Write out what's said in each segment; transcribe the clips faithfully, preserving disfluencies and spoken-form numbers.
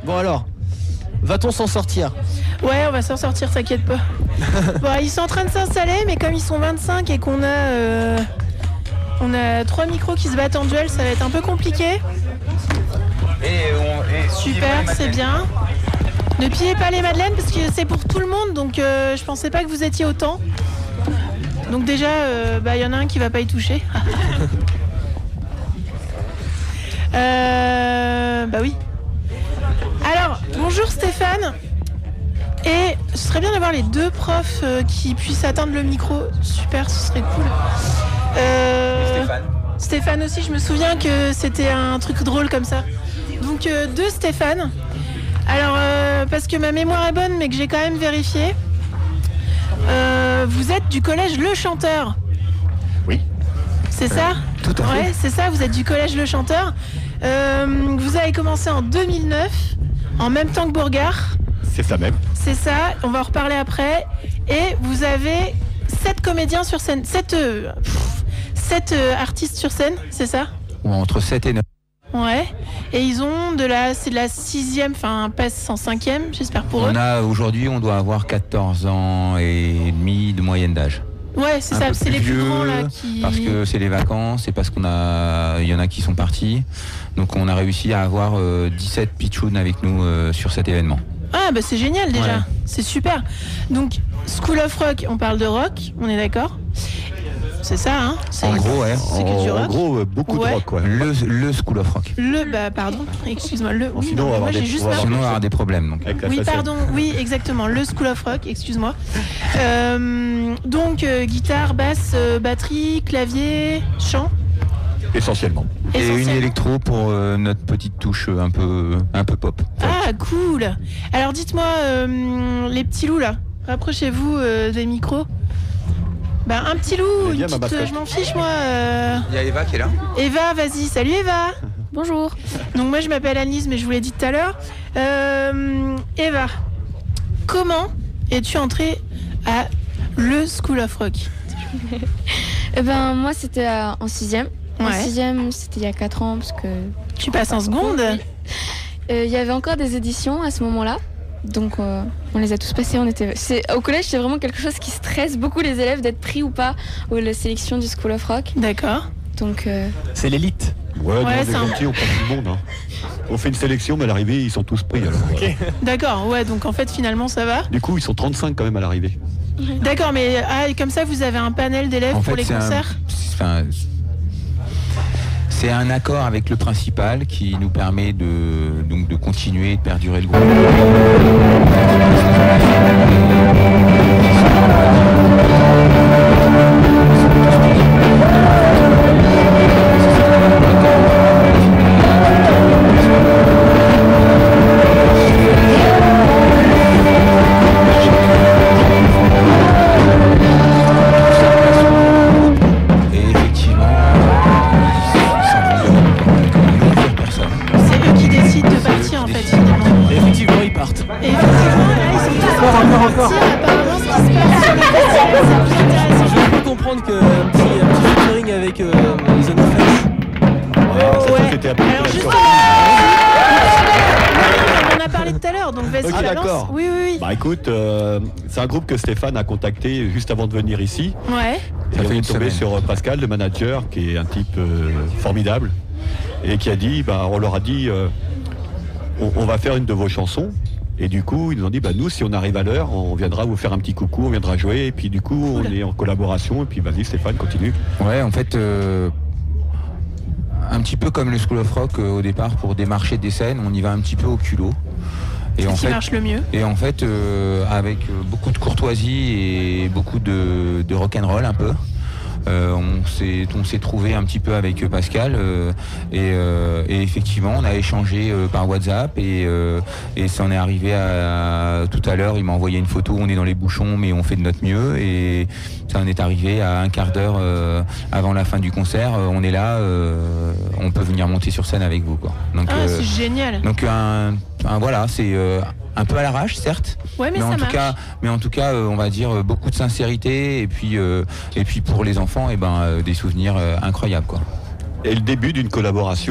Bon alors, va-t-on s'en sortir? Ouais, on va s'en sortir, t'inquiète pas. Bon, ils sont en train de s'installer, mais comme ils sont vingt-cinq et qu'on a, euh, on a trois micros qui se battent en duel, ça va être un peu compliqué. Et on, et Super, c'est bien. Ne pillez pas les madeleines parce que c'est pour tout le monde, donc euh, je pensais pas que vous étiez autant. Donc déjà, il euh, bah, y en a un qui va pas y toucher. euh, bah oui. Alors, bonjour Stéphane. Et ce serait bien d'avoir les deux profs euh, qui puissent atteindre le micro. Super, ce serait cool. Euh, Stéphane. Stéphane aussi, je me souviens que c'était un truc drôle comme ça. Donc euh, deux Stéphane. Alors, euh, parce que ma mémoire est bonne, mais que j'ai quand même vérifié. Euh, vous êtes du collège Le Chanteur. Oui. C'est ça? Tout à fait. Ouais, c'est ça, vous êtes du collège Le Chanteur. Euh, vous avez commencé en deux mille neuf, en même temps que Bourgard. C'est ça même. C'est ça, on va en reparler après. Et vous avez sept comédiens sur scène, sept, euh, pff, sept euh, artistes sur scène, c'est ça? Ou entre sept et neuf. Ouais. Et ils ont de la, c'est de la sixième, enfin passe en cinquième, j'espère pour eux. On a aujourd'hui, on doit avoir quatorze ans et demi de moyenne d'âge. Ouais, c'est Un ça, peu c'est les plus vieux, grands là qui. Parce que c'est les vacances, c'est parce qu'on a, il y en a qui sont partis. Donc on a réussi à avoir euh, dix-sept pitchouns avec nous euh, sur cet événement. Ah bah c'est génial déjà, Ouais. c'est super. Donc School of Rock, on parle de rock, on est d'accord? C'est ça, hein? C'est En gros, ouais. c'est que du En rock. gros, euh, beaucoup Ouais. de rock, quoi. Le, le School of Rock. Le, bah pardon, excuse-moi, le. Oui, sinon, on va non, avoir moi des- j'ai juste on va marre. Sinon on va avoir des problèmes. Donc. Avec la Oui, facette. pardon, oui, exactement, le School of Rock, excuse-moi. Euh, donc, euh, guitare, basse, euh, batterie, clavier, chant. Essentiellement. Et une essentiellement. électro pour euh, notre petite touche un peu, un peu pop. Ah, cool. Alors, dites-moi, euh, les petits loups là, rapprochez-vous euh, des micros. Bah, un petit loup, Elle est une bien, ma petite, mascotte. je m'en fiche moi. euh. Il y a Eva qui est là. Eva, vas-y, salut Eva. Bonjour. Donc, moi je m'appelle Annelise, mais je vous l'ai dit tout à l'heure. Euh, Eva, comment es-tu entrée à le School of Rock? Eh ben, moi, c'était euh, en sixième. En Ouais. sixième, c'était il y a quatre ans, parce que Tu passes en seconde? euh, il y avait encore des éditions à ce moment-là. Donc, euh, on les a tous passées. On était... c'est... Au collège, c'est vraiment quelque chose qui stresse beaucoup les élèves d'être pris ou pas aux la sélection du School of Rock. D'accord. Donc, euh, C'est l'élite. Ouais, Ouais, non, c'est les un- gentils, on prend tout le monde. Hein. On fait une sélection, mais à l'arrivée, ils sont tous pris. Alors, voilà. D'accord, ouais, donc en fait finalement ça va. Du coup, ils sont trente-cinq quand même à l'arrivée. D'accord, mais ah, et comme ça vous avez un panel d'élèves En pour fait, les c'est un- concerts? c'est- enfin, c'est un accord avec le principal qui nous permet de, donc, de continuer et de perdurer le groupe. Et effectivement, ils s'en vont de plusieurs personnes. C'est eux qui décident de partir en fait finalement. Et effectivement, ils partent. Et effectivement là ils sont tous en train de partir. Apparemment ce qui se passe sur le festival c'est plus intéressant. Je peux comprendre qu'un petit, un petit featuring avec euh, les Onoflex. Ah, ça, ça, Ouais. c'était un peu Alors la juste. surprise. On en a parlé tout à l'heure, donc vas-y Ok, balance. d'accord. Oui oui oui. Bah écoute, euh, c'est un groupe que Stéphane a contacté juste avant de venir ici. Ouais. Et Ça on fait est une tombé semaine. sur Pascal, le manager, qui est un type euh, formidable, et qui a dit, bah, on leur a dit, euh, on, on va faire une de vos chansons. Et du coup, ils nous ont dit, bah, nous, si on arrive à l'heure, on viendra vous faire un petit coucou, on viendra jouer. Et puis du coup, Cool. on est en collaboration. Et puis vas-y, Stéphane, continue. Ouais, en fait, euh, un petit peu comme le School of Rock euh, au départ, pour démarcher des scènes, on y va un petit peu au culot. Et C'est en qui fait, marche le mieux. et en fait euh, avec euh, beaucoup de courtoisie et beaucoup de, de rock'n'roll un peu. Euh, on s'est on s'est trouvé un petit peu avec Pascal euh, et, euh, et effectivement on a échangé euh, par WhatsApp et, euh, et ça en est arrivé à, à- tout à l'heure il m'a envoyé une photo, on est dans les bouchons mais on fait de notre mieux et ça en est arrivé à un quart d'heure euh, avant la fin du concert, euh, on est là, euh, on peut venir monter sur scène avec vous quoi. Donc, Ah euh, c'est génial. donc un, un- voilà c'est euh, un peu à l'arrache certes. Ouais mais, Mais ça en, tout marche. cas, mais en tout cas, euh, on va dire euh, beaucoup de sincérité et puis, euh, et puis pour les enfants, et ben, euh, des souvenirs euh, incroyables. Quoi. Et le début d'une collaboration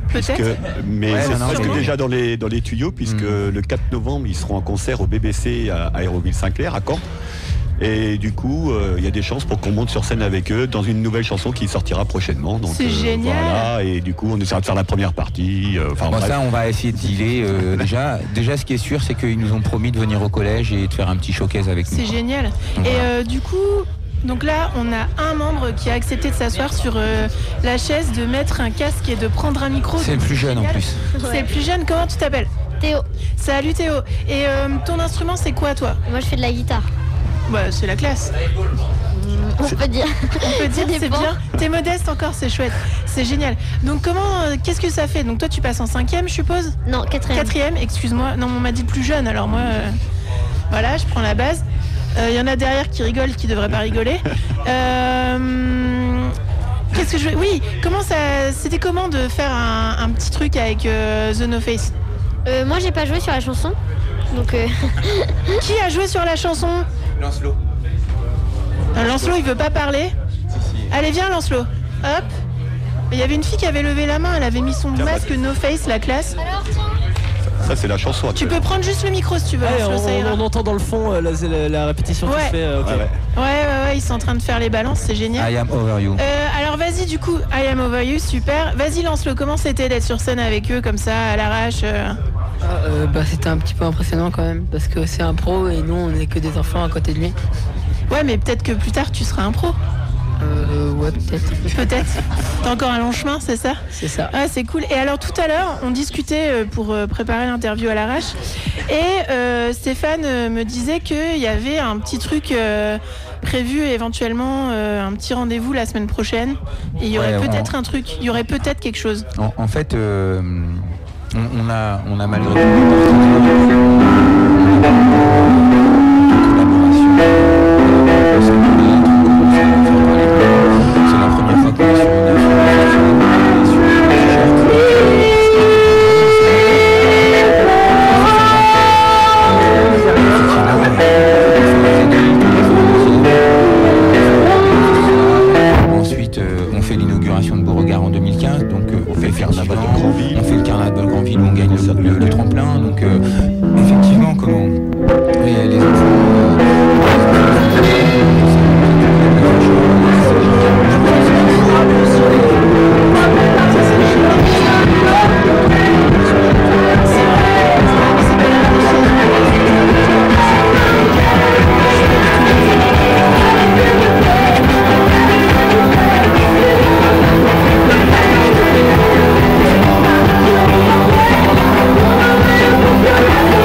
puisque- peut-être. mais Ouais, c'est non, non, presque mais- déjà dans les, dans les tuyaux, puisque Mm. le quatre novembre, ils seront en concert au B B C à Aéroville-Saint-Clair, à Caen. Et du coup, euh, il y a des chances pour qu'on monte sur scène avec eux dans une nouvelle chanson qui sortira prochainement. Donc, C'est génial. Voilà, et du coup, on essaiera de faire la première partie. euh, Enfin, Bon, bref. ça, on va essayer de dealer. euh, déjà, déjà, ce qui est sûr, c'est qu'ils nous ont promis de venir au collège et de faire un petit showcase avec nous. C'est génial. Et Voilà. euh, du coup, donc là, on a un membre qui a accepté de s'asseoir sur euh, la chaise, de mettre un casque et de prendre un micro. C'est le plus jeune en Génial. plus. C'est le plus jeune. Comment tu t'appelles? Théo, Salut Théo. Et euh, ton instrument, c'est quoi toi? moi je fais de la guitare. Bah, c'est la classe. On peut dire. On peut dire Ça c'est dépend. bien. T'es modeste encore, c'est chouette. C'est génial. Donc comment, euh, qu'est-ce que ça fait? Donc toi, tu passes en cinquième, je suppose? Non, quatrième. Quatrième, excuse-moi. Non, on m'a dit plus jeune, alors moi, euh, voilà, je prends la base. Il y en a derrière qui rigolent, qui devraient pas rigoler. Euh, Qu'est-ce que je veux... Oui, comment ça... C'était comment de faire un, un petit truc avec euh, The No Face? Euh, moi j'ai pas joué sur la chanson. Donc euh, Qui a joué sur la chanson? Lancelot. Euh, Lancelot, il veut pas parler. Allez, viens, Lancelot. Hop. Il y avait une fille qui avait levé la main, elle avait mis son masque No Face, la classe. Ça, c'est la chanson Tu actuelle. peux prendre juste le micro si tu veux, Ouais, Lancelot, on, ça ira. on entend dans le fond euh, la, la- la répétition Ouais. qui se fait. euh, ok. Ouais, ouais. Ouais, ouais, ouais, ils sont en train de faire les balances, c'est génial. I am over you. Euh, alors vas-y du coup, I am over you, super. Vas-y Lance-le, comment c'était d'être sur scène avec eux comme ça, à l'arrache euh Ah, euh, bah, c'était un petit peu impressionnant quand même, parce que c'est un pro et nous on est que des enfants à côté de lui. Ouais, mais peut-être que plus tard tu seras un pro. Euh, ouais, peut-être. Peut-être. T'as encore un long chemin, c'est ça? C'est ça. Ah, c'est cool. Et alors tout à l'heure, on discutait euh, pour euh, préparer l'interview à l'arrache. Et euh, Stéphane euh, me disait qu'il y avait un petit truc euh, prévu, éventuellement euh, un petit rendez-vous la semaine prochaine. Et il y aurait Ouais, on- peut-être un truc, il y aurait peut-être quelque chose. En, en fait, euh, on, on a, on a malgré tout des partenaires, on a une collaboration. euh, c'est une idée qui commence à faire parler de nous. C'est la première fois qu'on est sur une affiche, sur un t-shirt. Ensuite, euh, on fait l'inauguration de Beauregard en deux mille quinze, donc euh, on fait le carnaval de Grandville, on fait le carnaval de Grandville où on gagne le, le- le tremplin, donc euh, effectivement, comment les, les enfants. euh, Thank you.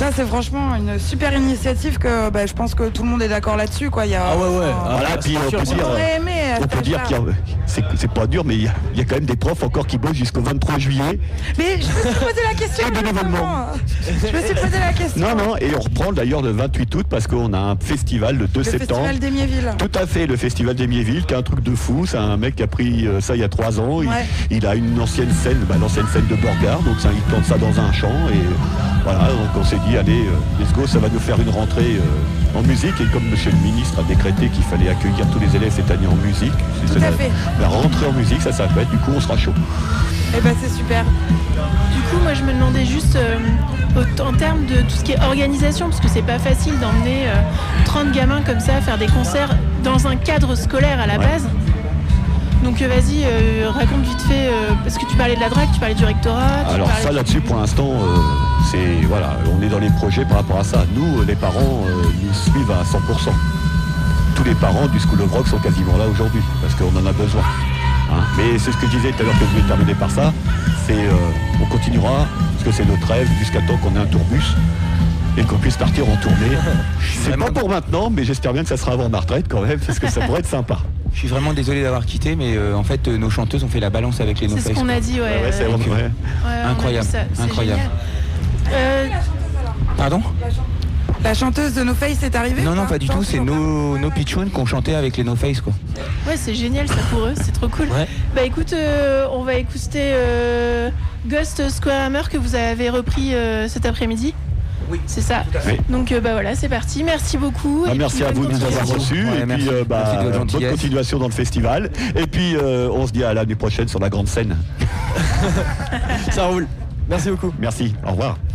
c'est franchement une super initiative que bah, je pense que tout le monde est d'accord là-dessus. Quoi. Il y a, Ah ouais, ouais. euh, Ah, Voilà, bah, puis c'est on sûr, peut c'est dire, on aurait aimé. on peut dire qu'il y a, c'est, c'est pas dur, mais il y, a, il y a quand même des profs encore qui bossent jusqu'au vingt-trois juillet. Mais je me suis posé la question. Ah, bénévolement. Je me suis posé la question. Non, non, et on reprend d'ailleurs le vingt-huit août parce qu'on a un festival le deux Le septembre. festival d'Émiéville. Tout à fait, le festival d'Émiéville, qui est un truc de fou. C'est un mec qui a pris euh, ça il y a trois ans. Il, Ouais. il a une ancienne scène, bah, l'ancienne scène de Borgard, donc ça, il tente ça dans un champ. Et voilà, donc on s'est dit, allez, euh, let's go, ça va nous faire une rentrée euh, en musique. Et comme monsieur le ministre a décrété qu'il fallait accueillir tous les élèves cette année en musique, c'est Tout à la, fait. la rentrée en musique, ça s'appelle, du coup on sera chaud. Et ben c'est super. Du coup, moi, je me demandais juste euh, au- en termes de tout ce qui est organisation, parce que c'est pas facile d'emmener euh, trente gamins comme ça à faire des concerts dans un cadre scolaire à la Ouais. base. Donc euh, vas-y, euh, raconte vite fait, euh, parce que tu parlais de la drague, tu parlais du rectorat. tu Alors parlais ça du- là-dessus pour l'instant euh, c'est voilà, on est dans les projets par rapport à ça. Nous les parents euh, nous suivent à cent pour cent. Tous les parents du School of Rock sont quasiment là aujourd'hui parce qu'on en a besoin. Hein. Mais c'est ce que je disais tout à l'heure que je voulais terminer par ça, c'est euh, on continuera parce que c'est notre rêve jusqu'à temps qu'on ait un tourbus et qu'on puisse partir en tournée. C'est pas pour maintenant, mais j'espère bien que ça sera avant ma retraite quand même parce que ça pourrait être sympa. Je suis vraiment désolé d'avoir quitté, mais euh, en fait, euh, nos chanteuses ont fait la balance avec les No C'est ce Face. qu'on a dit, ouais. Ouais, ouais, c'est ouais. vrai. Ouais, on a Incroyable, vu ça, c'est incroyable. génial. Euh, Pardon? La chanteuse de No Face est arrivée Non, non, ou pas du tout. C'est nos no Pichounes qu'on chantait avec les No Face, quoi. ouais, c'est génial ça pour eux, c'est trop cool. Ouais. Bah écoute, euh, on va écouter euh, Ghost Square Hammer que vous avez repris euh, cet après-midi. Oui. C'est ça. fait. Donc euh, bah voilà, c'est parti. Merci beaucoup. Ah, et merci puis, à bonne vous de nous avoir continuation. reçus Ouais, et merci. puis euh, bah, Merci de votre bonne gentillesse. continuation dans le festival et puis euh, on se dit à l'année prochaine sur la grande scène. Ça roule. Merci beaucoup. Merci, au revoir.